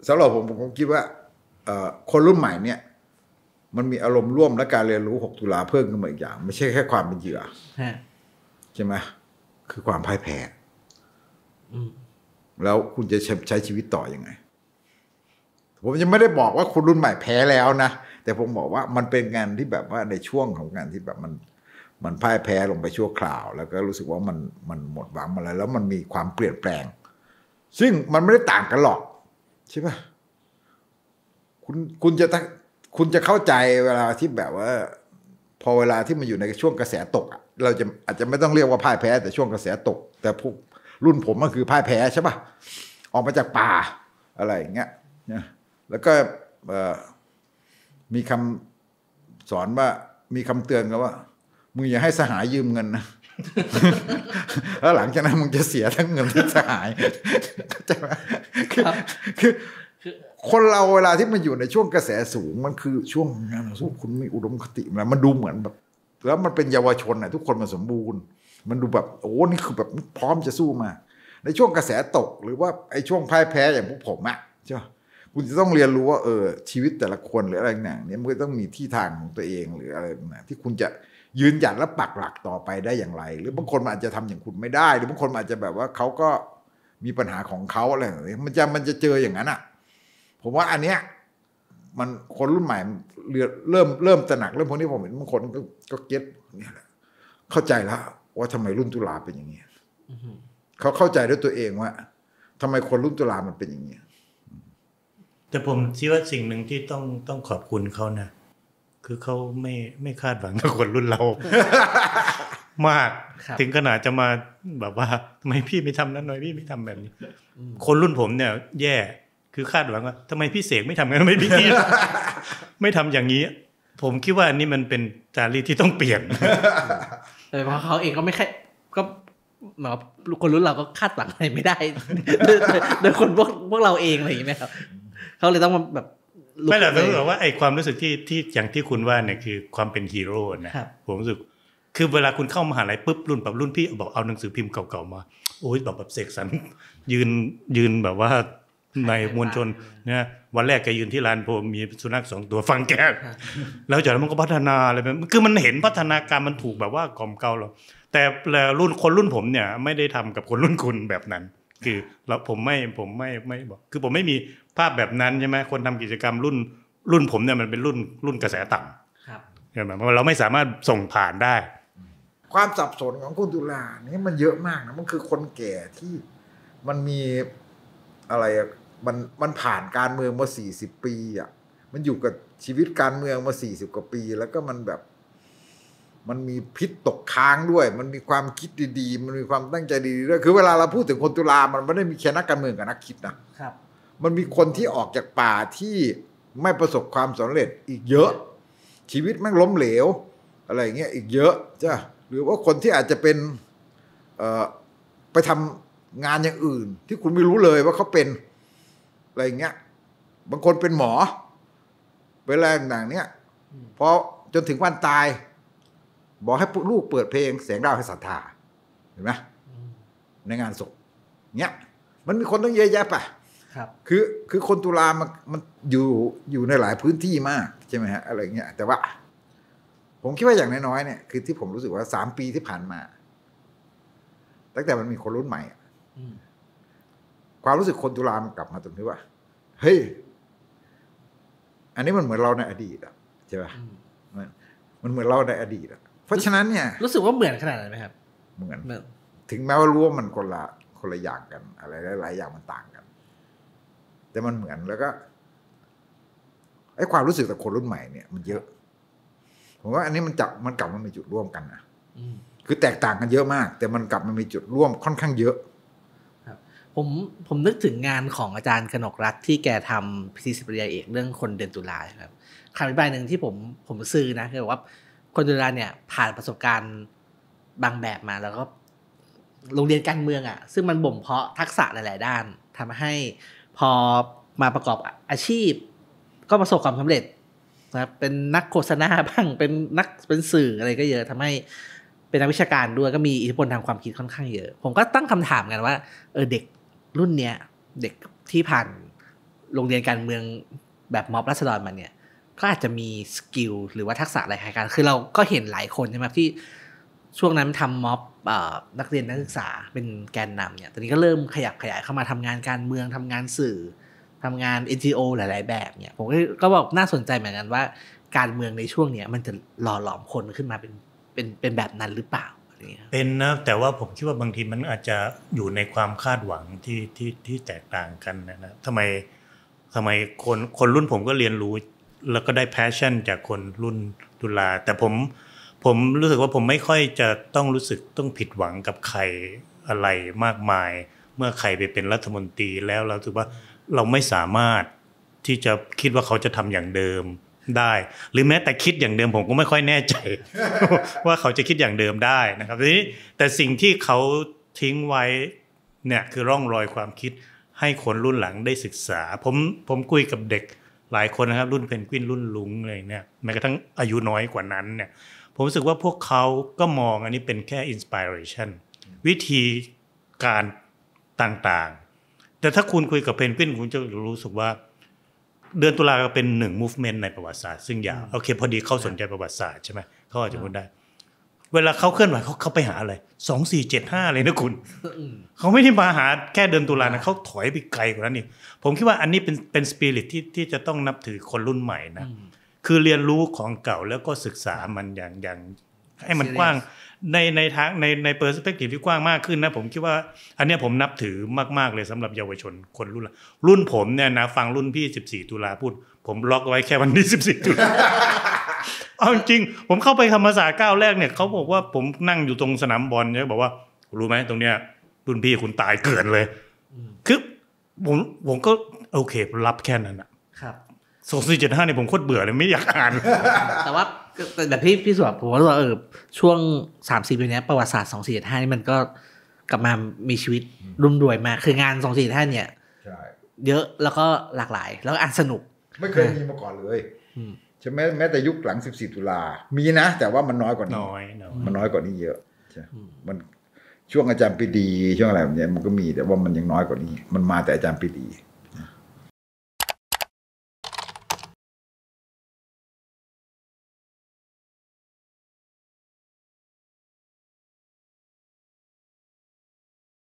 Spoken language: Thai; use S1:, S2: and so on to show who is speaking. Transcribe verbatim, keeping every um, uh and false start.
S1: สำหรับผมผมคิดว่าคนรุ่นใหม่เนี่ยมันมีอารมณ์ร่วมและการเรียนรู้หกตุลาเพิ่มขึ้นมาอีกอย่างไม่ใช่แค่ความเป็นเหยื่อใช่ไหมคือความพ่ายแพ้แล้วคุณจะใช้ชีวิตต่อยังไงผมยังไม่ได้บอกว่าคนรุ่นใหม่แพ้แล้วนะแต่ผมบอกว่ามันเป็นงานที่แบบว่าในช่วงของงานที่แบบมันมันพ่ายแพ้ลงไปชั่วคราวแล้วก็รู้สึกว่ามันมันหมดหวังมาแล้วแล้วมันมีความเปลี่ยนแปลงซึ่งมันไม่ได้ต่างกันหรอกใช่ปะคุณคุณจะคุณจะเข้าใจเวลาที่แบบว่าพอเวลาที่มันอยู่ในช่วงกระแสตกเราจะอาจจะไม่ต้องเรียกว่าพ่ายแพ้แต่ช่วงกระแสตกแต่พวกรุ่นผมก็คือพ่ายแพ้ใช่ปะออกมาจากป่าอะไรอย่างเงี้ยแล้วก็มีคำสอนว่ามีคำเตือนกันว่ามึงอย่าให้สหายยืมเงินนะแล้วหลังจากนั้นมึงจะเสียทั้งเงินทั้งสหายเข้าใจไหมคือคือคนเราเวลาที่มันอยู่ในช่วงกระแสสูงมันคือช่วงงานสู้คุณมีอุดมคติมันมันดูเหมือนแบบแล้วมันเป็นเยาวชนน่ะทุกคนมันสมบูรณ์มันดูแบบโอ้นี่คือแบบพร้อมจะสู้มาในช่วงกระแสตกหรือว่าไอ้ช่วงพ่ายแพ้อย่างพวกผมอะใช่ไหมคุณจะต้องเรียนรู้ว่าเออชีวิตแต่ละคนหรืออะไรอย่างเนี้ยมันก็ต้องมีที่ทางของตัวเองหรืออะไรนะที่คุณจะยืนหยัดและปักหลักต่อไปได้อย่างไรหรือบางคนมันอาจจะทำอย่างคุณไม่ได้หรือบางคนอาจจะแบบว่าเขาก็มีปัญหาของเขาอะไรอย่างเงี้ยมันจะมันจะเจออย่างนั้นอ่ะผมว่าอันเนี้ยมันคนรุ่นใหม่เริ่มเริ่มตระหนักเรื่องพวกนี้ผมเห็นบางคนก็ก็เก็ตเนี่ยแหละเข้าใจแล้วว่าทำไมรุ่นตุลาเป็นอย่างนี้เขาเข้าใจด้วยตัวเองว่าทำไมคนรุ่นตุลามันเป็นอย่างนี้
S2: แต่ผมคิดว่าสิ่งหนึ่งที่ต้องต้องขอบคุณเขานะคือเขาไม่ไม่คาดหวังกับคนรุ่นเรา มากถึงขนาดจะมาแบบว่าทำไมพี่ไม่ทำนั้นหน่อยพี่ไม่ทำแบบนี้คนรุ่นผมเนี่ยแย่คือคาดหวังว่าทำไมพี่เสกไม่ทำงั้นไม่พี่ ไม่ทำอย่างนี้ผมคิดว่าอันนี้มันเป็นจารีตที่ต้องเปลี่ยน
S3: แต่เพราะเขาเองก็ไม่แค่ก็หมายคนรุ่นเราก็คาดหวังอะไรไม่ได้โดยคนพวกพวกเราเองอะไรอย่างเงี้ยครับเขาเลยต้องแบบ
S2: ไม่หรอกต้องบอกว่าไอ้ความรู้สึกที่ที่อย่างที่คุณว่าเนี่ยคือความเป็นฮีโร่นะผมรู้สึกคือเวลาคุณเข้ามหาลัยปุ๊บรุ่นแบบรุ่นพี่บอกเอาหนังสือพิมพ์เก่าๆมาโอ้ยแบบแบบเสกสรรยืนยืนแบบว่าในมวลชนเนี่ยวันแรกแกยืนที่ลานโพมีสุนัขสองตัวฟังแกแล้วจากนั้นมันก็พัฒนาอะไรแบบคือมันเห็นพัฒนาการมันถูกแบบว่ากล่อมเกลาเราแต่รุ่นคนรุ่นผมเนี่ยไม่ได้ทำกับคนรุ่นคุณแบบนั้นคือเราผมไม่ผมไม่ไม่บอกคือผมไม่มีภาพแบบนั้นใช่ไหมคนทำกิจกรรมรุ่นรุ่นผมเนี่ยมันเป็นรุ่นรุ่นกระแสต่ำครับใช่ไหมเราไม่สามารถส่งผ่านได้
S1: ความสับสนของคุณตุลานี่มันเยอะมากนะมันคือคนแก่ที่มันมีอะไรมันมันผ่านการเมืองมาสี่สิบปีอ่ะมันอยู่กับชีวิตการเมืองมาสี่สิบกว่าปีแล้วก็มันแบบมันมีพิษตกค้างด้วยมันมีความคิดดีๆมันมีความตั้งใจดีๆด้วยคือเวลาเราพูดถึงคนตุลามันไม่ได้มีแค่นักการเมืองกับนักคิดนะครับมันมีคนที่ออกจากป่าที่ไม่ประสบความสำเร็จอีกเยอะชีวิตแม่งล้มเหลวอะไรอย่างเงี้ยอีกเยอะจ้ะหรือว่าคนที่อาจจะเป็นเอ่อไปทำงานอย่างอื่นที่คุณไม่รู้เลยว่าเขาเป็นอะไรอย่างเงี้ยบางคนเป็นหมอเวลาต่างๆเนี้ยพอจนถึงวันตายบอกให้ลูกเปิดเพลงแสงดาวให้ศรัทธาเห็นไหมในงานศพเนี้ยมันมีคนต้องเยอะแยะป่ะครับคือคือคนตุลามันมันอยู่อยู่ในหลายพื้นที่มากใช่ไหมฮะอะไรเงี้ยแต่ว่าผมคิดว่าอย่างน้อยๆเนี่ยคือที่ผมรู้สึกว่าสามปีที่ผ่านมาตั้งแต่มันมีคนรุ่นใหม่ความรู้สึกคนตุลามันกลับมาตรงที่ว่าเฮ้ยอันนี้มันเหมือนเราในอดีตอ่ะใช่ป่ะมันมันเหมือนเราในอดีตอ่ะเพราะฉะนั้นเนี่ย
S3: รู้สึกว่าเหมือนขนาดนั้นไหมครับ
S1: เหมือนถึงแม้ว่ารู้ว่ามันคนละคนละอย่างกันอะไรหลายๆอย่างมันต่างกันแต่มันเหมือนแล้วก็ไอ้ความรู้สึกแต่คนรุ่นใหม่เนี่ยมันเยอะผมว่าอันนี้มันจับมันกลับมามีจุดร่วมกันนะคือแตกต่างกันเยอะมากแต่มันกลับมามีจุดร่วมค่อนข้างเยอะ
S3: ครับผมผมนึกถึงงานของอาจารย์กนกรัตน์ที่แกทำพิธีปริญญาเอกเรื่องคนเดือนตุลาครับคำอธิบายหนึ่งที่ผมผมซื้อนะคือว่าคนตุลาเนี่ยผ่านประสบการณ์บางแบบมาแล้วก็โรงเรียนการเมืองอ่ะซึ่งมันบ่มเพาะทักษะหลายๆด้านทำให้พอมาประกอบอาชีพก็ประสบความสำเร็จนะเป็นนักโฆษณาบ้างเป็นนักเป็นสื่ออะไรก็เยอะทำให้เป็นนักวิชาการด้วยก็มีอิทธิพลทางความคิดค่อนข้างเยอะผมก็ตั้งคำถามกันว่าเออเด็กรุ่นเนี้ยเด็กที่ผ่านโรงเรียนการเมืองแบบม็อบราษฎรมาเนี่ยก็อาจจะมีสกิลหรือว่าทักษะอะไรคล้ายกันคือเราก็เห็นหลายคนใช่ไหมที่ช่วงนั้นทำม็อบนักเรียนนักศึกษาเป็นแกนนำเนี่ยตอนนี้ก็เริ่มขยับขยายเข้ามาทำงานการเมืองทำงานสื่อทำงาน เอ็น จี โอ หลายๆแบบเนี่ยผมก็บอกน่าสนใจเหมือนกันว่าการเมืองในช่วงเนี้ยมันจะหล่อหลอมคนขึ้นมาเป็นเป็นเป็นแบบนั้นหรือเปล่า
S2: เป็นนะแต่ว่าผมคิดว่าบางทีมันอาจจะอยู่ในความคาดหวังที่ที่ที่แตกต่างกันนะทำไมทำไมคนคนรุ่นผมก็เรียนรู้แล้วก็ได้แพชชั่นจากคนรุ่นตุลาแต่ผมผมรู้สึกว่าผมไม่ค่อยจะต้องรู้สึกต้องผิดหวังกับใครอะไรมากมายเมื่อใครไปเป็นรัฐมนตรีแล้วเราถือว่าเราไม่สามารถที่จะคิดว่าเขาจะทำอย่างเดิมได้หรือแม้แต่คิดอย่างเดิมผมก็ไม่ค่อยแน่ใจ ว่าเขาจะคิดอย่างเดิมได้นะครับทีนี้แต่สิ่งที่เขาทิ้งไว้เนี่ยคือร่องรอยความคิดให้คนรุ่นหลังได้ศึกษาผมผมคุยกับเด็กหลายคนนะครับรุ่นเพนกวินรุ่นลุงอะไรเนี่ยแม้กระทั่งอายุน้อยกว่านั้นเนี่ยผมรู้สึกว่าพวกเขาก็มองอันนี้เป็นแค่อินสปิเรชันวิธีการต่างๆแต่ถ้าคุณคุยกับเพนกวินคุณจะรู้สึกว่าเดือนตุลาก็เป็นหนึ่ง movement ในประวัติศาสตร์ซึ่งยาวโอเคพอดีเขาสนใจประวัติศาสตร์ใช่ไหมเขาอาจจะพูดได้เวลาเขาเคลื่อนไหวเขาเขาไปหาอะไรสองสี่เจ็ดห้าเลยนะคุณเขาไม่ได้มาหาแค่เดือนตุลานะเขาถอยไปไกลกว่านั้นอีกผมคิดว่าอันนี้เป็นเป็นสปิริตที่ที่จะต้องนับถือคนรุ่นใหม่นะคือเรียนรู้ของเก่าแล้วก็ศึกษามันอย่างอย่างให้มันกว้างในในทางในในเปอร์สเปกทีฟที่กว้างมากขึ้นนะผมคิดว่าอันนี้ผมนับถือมากๆเลยสำหรับเยาวชนคนรุ่นรุ่นผมเนี่ยนะฟังรุ่นพี่สิบสี่ตุลาพูดผมล็อกไว้แค่วันที่สิบสี่ตุลาเอาจริงผมเข้าไปธรรมศาสตร์ก้าวแรกเนี่ยเขาบอกว่าผมนั่งอยู่ตรงสนามบอลเนี่ยบอกว่ารู้ไหมตรงเนี้ยรุ่นพี่คุณตายเกินเลยคือผมผมก็โอเครับแค่นั้นนะครับสองสี่เจ็ดห้าเนี่ยผมโคตรเบื่อเลยไม่อยากอ่าน
S3: แต่ว่าแต่พี่พี่สวบผมว่าเออช่วง สามสี่ ปีนี้ประวัติศาสตร์สองสี่เจ็ดห้านี่มันก็กลับมามีชีวิตรุ่มรวยมากคืองานสองสี่เจ็ดห้าเนี่ยเยอะแล้วก็หลากหลายแล้วอ่านสนุก
S1: ไม่เคยมีมาก่อนเลยใช่ไหมแม้แต่ยุคหลังสิบสี่ตุลามีนะแต่ว่ามันน้อยกว่านี้
S2: น้อย
S1: มันน้อยกว่านี้เยอะใช่มันช่วงอาจารย์ปรีดีช่วงอะไรแบบนี้มันก็มีแต่ว่ามันยังน้อยกว่านี้มันมาแต่อาจารย์ปรีดี